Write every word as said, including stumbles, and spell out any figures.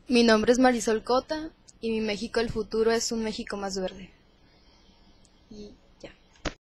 Mi nombre es Marisol Cota y mi México del futuro es un México más verde. Y